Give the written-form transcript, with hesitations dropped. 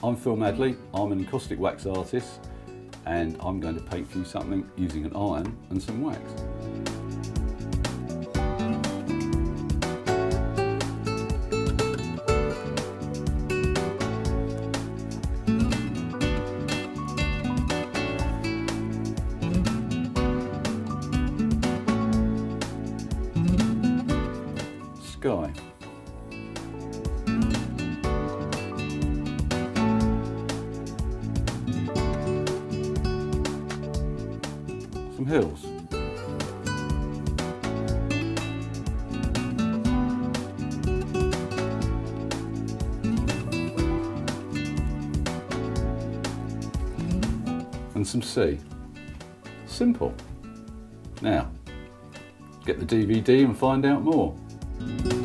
I'm Phil Madley, I'm an encaustic wax artist and I'm going to paint for you something using an iron and some wax. Sky. Some hills. And some sea. Simple. Now, get the DVD and find out more.